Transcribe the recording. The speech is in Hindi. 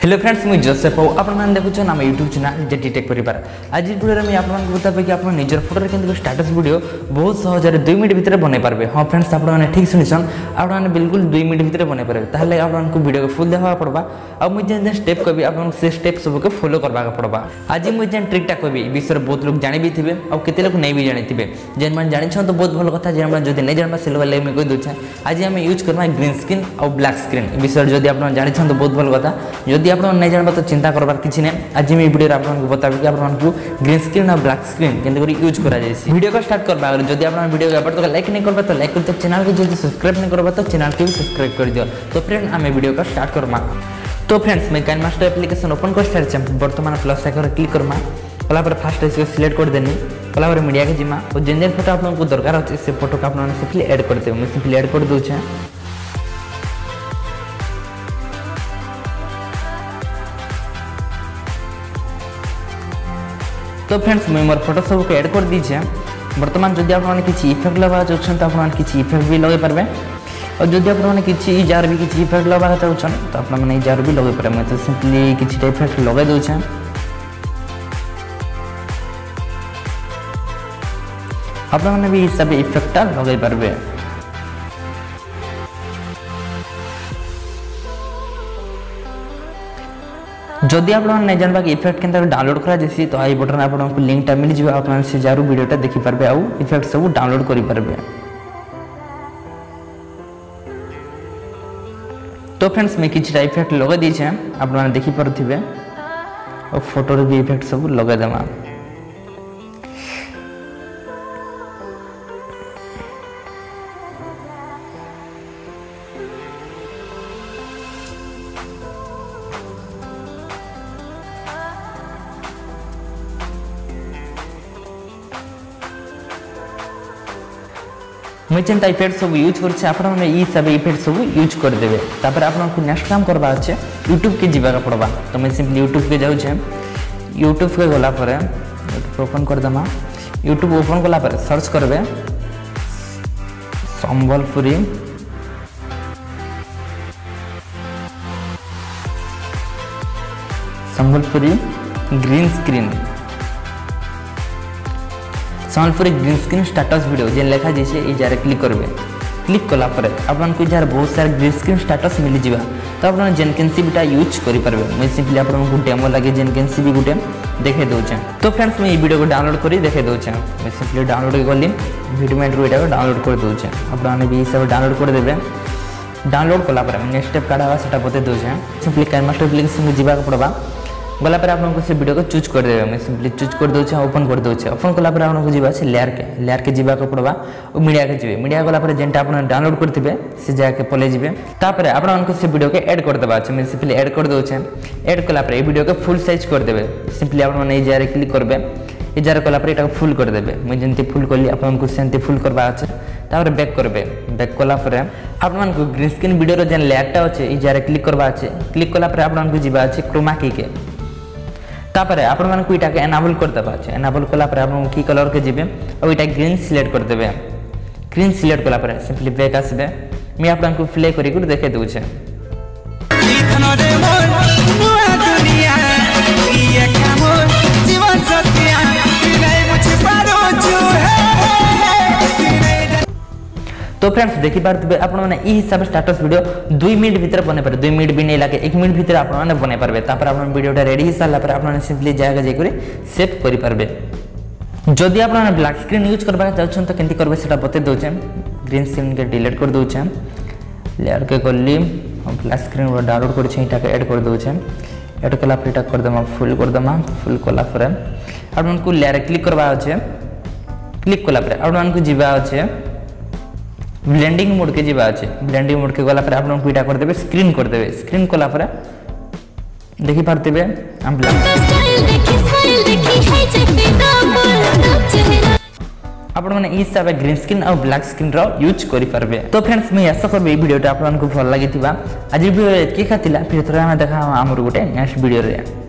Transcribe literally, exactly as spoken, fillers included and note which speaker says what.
Speaker 1: हेलो फ्रेंड्स मुझे जोसेफ हो आपन देखुन आम यूट्यूब चैनल जेटी टेक परिवार आज वीडियो में आपन बताबे कि आप निजर फोटो के स्टेटस वीडियो बहुत सहज दुई मिनट भितर बन पारे। हाँ फ्रेंड्स आपने ठीक सुनिछन आपने बिल्कुल दुई मिनट भितर बन पारे ताहले आपको वीडियो को फुल देखा पड़वा और मुझे स्टेप कहबी आप से स्टेप सबके फॉलो करवा पड़वा। आज मुझे ट्रिकटा कहबी विषय बहुत लोग जानी भी थे और केते लोग नहीं भी जानी थे जेन मैंने जानी तो बहुत भल कथा जेन जब नहीं जानवा से लगे मुझे कही दूचे आज आम यूज करवा ग्रीन स्क्रीन और ब्लैक स्क्रीन विषय जब आप जानी तो बहुत भल कथा जदि आप नहीं जानवा तो चिंता करवार किसी नहीं। आज मैं वीडियो आपको बताबी कि आपको ग्रीन स्क्रीन और ब्लैक स्क्रीन केंद्र यूज करा जाए। वीडियो को स्टार्ट करवा जब आप वीडियो को तो लाइक नहीं करवा तो लाइक कर चैनल को जब सब्सक्राइब नहीं करवा तो चैनल को भी सब्सक्राइब कर दियो। तो फ्रेंड आम वीडियो को स्टार्ट करमा। तो फ्रेंड्स मैं काइनमास्टर एप्लिकेशन ओपन कर सारी बर्तमान प्लस आइकन क्लिक करमा कला पर फास्ट इसको सिलेक्ट कर देनी कला पर मीडिया के जिमा और जेन जेन फोटो आपको दरकार अच्छे से फोटो को आपने सिंपली ऐड कर देव। मैं सिंपली ऐड कर दूचे। तो फ्रेंड्स मैं मोर फोटो सब को ऐड कर दीजिए। बर्तमान जब आप किसी इफेक्ट लगा चाहते तो आप किसी इफेक्ट भी लगे पारे और जब आप किसी जार भी किसी इफेक्ट लगा चाहते तो आपने जार भी लगे पारे। मैं तो सिंपली किसी इफेक्ट लगे दूचे। आपने भी हिसाब इफेक्ट लगे पारे। जदि आप नहीं जानवा कि इफेक्ट के डाउनलोड करा जैसी तो आई बटन आपको लिंकटा मिल जाए आप से जार वीडियोटा देखी पारे आउ इफेक्ट सब डाउनलोड करि पारबे। तो फ्रेंड्स मैं किछटा इफेक्ट लगा दीछे आप देखी पारुथिबे और फोटो रे भी इफेक्ट सब लगा देमा। मुझे चिंता इफेक्ट सब यूज कर सब इफेक्ट सब यूज करदे। तापर आपको नेक्स्ट काम करवा अच्छे यूट्यूब के जीवा पड़वा। तो मैं सिंपली यूट्यूब के जाऊँ यूट्यूब के गला यूट्यूब ओपन करदमा। यूट्यूब ओपन कला सर्च करबे Sambalpuri Sambalpuri green screen Sambalpuri green screen status video जेन लिखा जाइए ये जार क्लिक करेंगे। क्लिक कला आपको जार बहुत सारा ग्रीन स्क्रीन स्टेटस मिल जावा तो आप जेन कैंसी बीटा यूज करेंगे। मैं सिंपली आपको डेमो लगे जेन कैंसी भी गोटे देखे दूचे। तो फ्रेंड्स मैं वीडियो को डाउनलोड कर देखे दूचे। मैं सिंपली डाउनलोड कली भिडमेट रू यहाँ डाउनलोड कर दूचे आप भी सब डाउनलोड कर देवे। डाउनलोड कला नेक्स्ट स्टेप काढ़ा से बता दूचे। सिंपली काइनमास्टर एप्लिकेशन को जावाक पड़वा गला आपको से वीडियो को चूज कर देवे। मैं सिंपली चूज कर दूचे ओपन कर दूचे। ओपन कला आपको जीवा से लेयर के लेयर के जावाक पड़वा और मीडिया के जी मीडिया गला जेनटा आप डाउनलोड करते से जाके पले जी तापर आपको से वीडियो के ऐड कर देवा। मैं सिंपली ऐड कर दूचे। ऐड कला वीडियो के फुल साइज कर देवे। सिंपली आपने ये जार क्लिक करेंगे ये जार कला फुल कर देवे। मुझे जमी फुल कली आपको सेमती फुल करवा अच्छे तापर बैक करेंगे। बैक कला आपको ग्रीन स्क्रीन वीडियो जेन लेयरटा अच्छे ये जार क्लिक करवा अच्छे। क्लिक कला आपको जीवा अच्छे क्रोमा की के तापर आपण मानक इटा के एनाबल कर देबा छै। एनाबल कला पर आपण की कलर के जिबे और इटा ग्रीन सिलेक्ट कर देबे। ग्रीन सिलेक्ट कला पर सिंपली बैक आसबे। मैं आपन प्ले करी कर देखे दउ छै। तो फ्रेंड्स देखी पारे आपने ये हिसाब स्टेटस वीडियो दुई मिनट भीतर बने पारे। दुई मिनट भी नहीं लगे एक मिनट भीतर आपने बने पारे। तापर आप वीडियोटा रेडी हो सारा आपने सिंपली जगह जाकर सेव कर पारे। जदि आपने ब्लैक स्क्रीन यूज करवा चाहते तो केमती करबे सेटा बता दूचे। ग्रीन स्क्रीन के डिलीट कर दूचे लेयर के गली ब्लैक स्क्रीन डाउनलोड कर ऐड कर दूचे। ऐड कला कर देमा फुल कर देमा। फुल कला आपको लेयर क्लिक करवा अच्छे। क्लिक कला आपको जीवा अच्छे ब्लेंडिंग मोड के जीवा अच्छे। ब्लेंडिंग मोड के गला आपको इटा कर देबे स्क्रीन कर देबे। स्क्रीन कला देखी पारते आपने हिसाब से ग्रीन स्क्रीन और ब्लैक स्क्रीन रो यूज करि पारबे। तो फ्रेंड्स मैं आशा करबे वीडियोटा आपको भल लागिथिबा। आज वीडियो एतकी खातिला फिर थोड़ा देखा आमर गोटे नेक्स्ट वीडियो रे।